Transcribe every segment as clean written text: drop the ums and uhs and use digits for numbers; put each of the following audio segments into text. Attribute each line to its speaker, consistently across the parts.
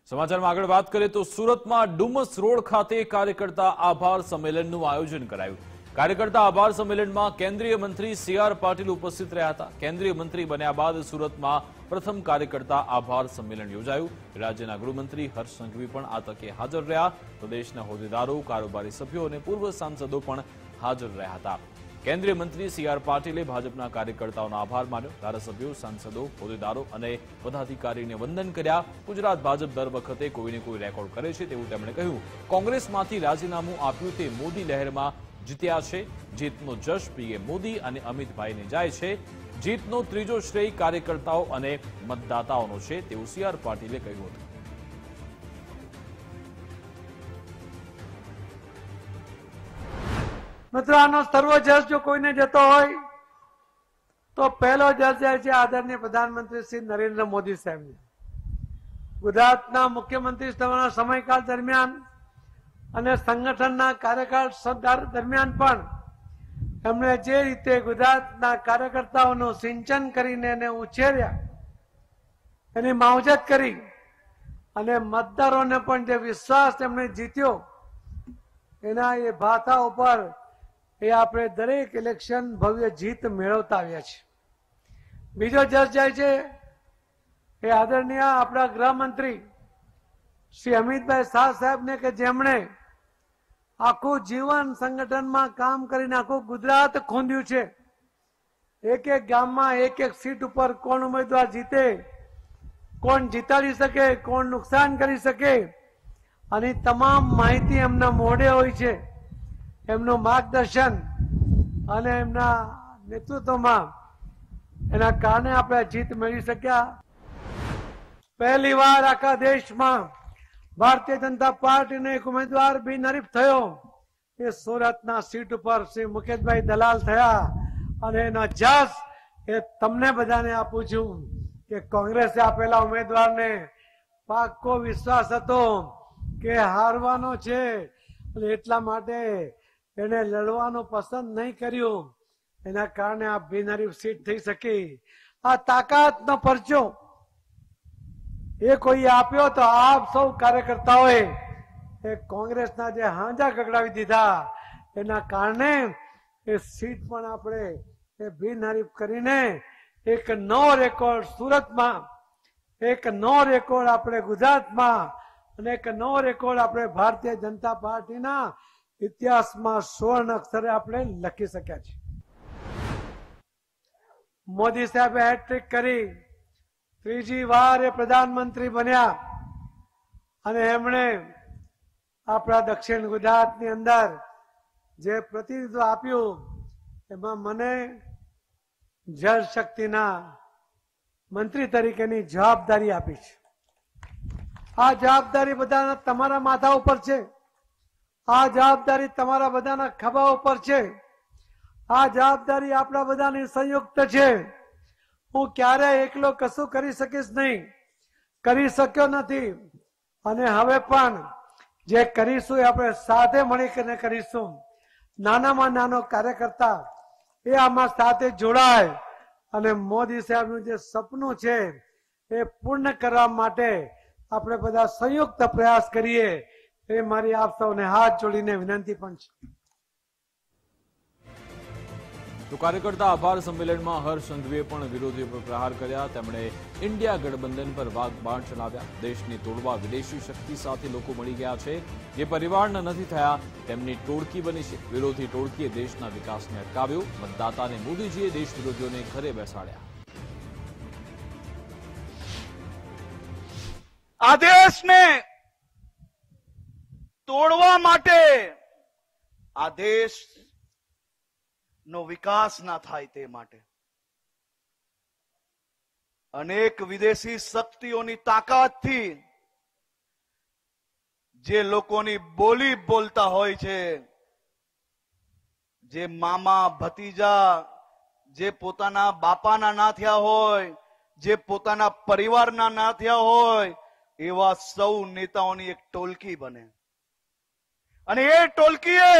Speaker 1: સમાચારમાં આગળ વાત કરીએ તો સુરતમાં ડુમસ રોડ ખાતે કાર્યકર્તા આભાર સંમેલનનું આયોજન કરાયું। કાર્યકર્તા આભાર સંમેલનમાં કેન્દ્રીય મંત્રી સી.આર. પાટીલ ઉપસ્થિત રહ્યા હતા। કેન્દ્રીય મંત્રી બન્યા બાદ સુરતમાં પ્રથમ કાર્યકર્તા આભાર સંમેલન યોજાયું। રાજ્યના ગૃહમંત્રી હર્ષ સંઘવી પણ આ તકે હાજર રહ્યા। પ્રદેશના હોદ્દેદારો, કારોબારી સભ્યો અને પૂર્વ સાંસદો પણ હાજર રહ્યા હતા। કેન્દ્રીય મંત્રી સી.આર. પાટીલે ભાજપના કાર્યકર્તાઓનો આભાર માન્યો। ધારાસભ્યો, સાંસદો, હોદ્દેદારો અને પદાધિકારીને વંદન કર્યા। ગુજરાત ભાજપ દર વખતે કોઈને કોઈ રેકોર્ડ કરે છે તેવું તેમણે કહ્યું। કોંગ્રેસમાંથી રાજીનામું આપ્યું તે મોદી લહેરમાં જીત્યા છે। જીતનો જશ પીએમ મોદી અને અમિતભાઈને જાય છે। જીતનો ત્રીજો શ્રેય કાર્યકર્તાઓ અને મતદાતાઓનો છે તેવું સી.આર. પાટીલે કહ્યું હતું।
Speaker 2: મિત્રો, આનો સર્વ જશ જો કોઈને જતો હોય તો પહેલો જશ જાય છે આદરણીય પ્રધાનમંત્રી શ્રી નરેન્દ્ર મોદી સાહેબને। ગુજરાતના મુખ્યમંત્રી સમયકાળ દરમિયાન અને સંગઠનના કાર્યકાળ દરમિયાન પણ એમણે જે રીતે ગુજરાતના કાર્યકર્તાઓનું સિંચન કરીને એને ઉછેર્યા, એની માવજત કરી અને મતદારોને પણ જે વિશ્વાસ એમણે જીત્યો, એના એ ભાથા ઉપર એ આપણે દરેક ઇલેક્શન ભવ્ય જીત મેળવતા આવ્યા છે। બીજો જશ જાય છે એ આદરણીય આપણા ગૃહમંત્રી શ્રી અમિતભાઈ શાહ સાહેબને, કે જેમણે આખું જીવન સંગઠનમાં કામ કરીને આખું ગુજરાત ખોંદ્યું છે। એક એક ગામમાં એક એક સીટ ઉપર કોણ ઉમેદવાર જીતે, કોણ જીતાડી શકે, કોણ નુકસાન કરી શકે, અને તમામ માહિતી એમના મોઢે હોય છે। એમનું માર્ગદર્શન અને એમના નેતૃત્વમાં એના કારણે આપણે જીત મેળવી શક્યા। પહેલી વાર આખા દેશમાં ભારતીય જનતા પાર્ટીનો એક ઉમેદવાર બિનહરીફ થયો, એ સુરતના સીટ ઉપર શ્રી મુકેશભાઈ દલાલ થયા। અને એનો જશ એ તમને બધાને આપું છું કે કોંગ્રેસે આપેલા ઉમેદવારને પાક્કો વિશ્વાસ હતો કે હારવાનો છે, અને એટલા માટે એને લડવાનું પસંદ નહીં કર્યું। એના કારણે આ બિનહરીફ સીટ થઈ શકી। આ તાકાતનો પરચો એ કોઈ આપ્યો તો આપ સૌ કાર્યકર્તાઓએ એ કોંગ્રેસના જે હાંજા ગગડાવી દીધા, એના કારણે એ સીટ પણ આપણે એ બિનહરીફ કરીને એક નવો રેકોર્ડ સુરતમાં, એક નવો રેકોર્ડ આપણે ગુજરાતમાં અને એક નવો રેકોર્ડ આપણે ભારતીય જનતા પાર્ટીના ઇતિહાસમાં સુવર્ણ અક્ષરે આપણે લખી શક્યા છીએ। મોદી સાહેબે હેટ્રિક કરી, ત્રીજી વાર એ પ્રધાનમંત્રી બન્યા, અને એમણે આપણા દક્ષિણ ગુજરાતની અંદર જે પ્રતિનિધિત્વ આપ્યું, એમાં મને જળ શક્તિના મંત્રી તરીકેની જવાબદારી આપી છે। આ જવાબદારી બધાના તમારા માથા ઉપર છે। આ જવાબદારી તમારા બધાના ખભા ઉપર છે। આ જવાબદારી આપણા બધાની સંયુક્ત છે। હું ક્યારેય એકલો કશું કરી શકીશ નહીં, કરી શક્યો નથી, અને હવે પણ જે કરીશું એ આપણે સાથે મળીને કરીશું। નાનામાં નાનો કાર્યકર્તા એ આમાં સાથે જોડાય અને મોદી સાહેબનું જે સપનું છે એ પૂર્ણ કરવા માટે આપણે બધા સંયુક્ત પ્રયાસ કરીએ, એ મારી આપ સૌને હાથ જોડીને વિનંતી પણ છે।
Speaker 1: તો કાર્યકર્તા આભાર સંમેલનમાં હર્ષ સંઘવીએ પણ વિરોધીઓ પર પ્રહાર કર્યા। તેમણે ઇન્ડિયા ગઠબંધન પર વાકબાણ ચલાવ્યા। દેશને તોડવા વિદેશી શક્તિ સાથે લોકો મળી ગયા છે, જે પરિવારના નથી થયા તેમની ટોળકી બની છે। વિરોધી ટોળકીએ દેશના વિકાસને અટકાવ્યો। મતદાતાને મોદીજીએ દેશ વિરોધીઓને ઘરે બેસાડ્યા।
Speaker 3: આ દેશને તોડવા માટે, આ દેશ નો વિકાસ ના થાય તે માટે અનેક વિદેશી શક્તિઓની તાકાતથી જે લોકોની બોલી બોલતા હોય છે, જે મામા ભતીજા, જે પોતાના બાપાના ના થયા હોય, જે પોતાના પરિવારના ના થયા હોય, એવા સૌ નેતાઓની એક ટોળકી બને, અને એ ટોળકીએ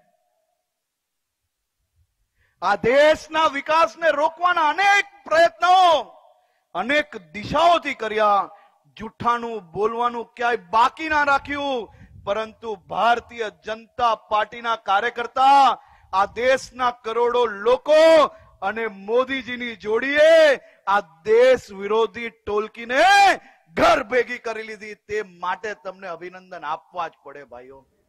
Speaker 3: આ દેશના વિકાસને રોકવાના અનેક પ્રયત્નો અનેક દિશાઓથી કર્યા। જૂઠાનું બોલવાનું ક્યાંય બાકી ના રાખ્યું, પરંતુ ભારતીય જનતા પાર્ટીના કાર્યકર્તા, આ દેશના કરોડો લોકો અને મોદીજીની જોડીએ આ દેશ વિરોધી ટોલકીને ઘર ભેગી કરી લીધી. તે માટે તમને અભિનંદન આપવા જ પડે ભાઈઓ.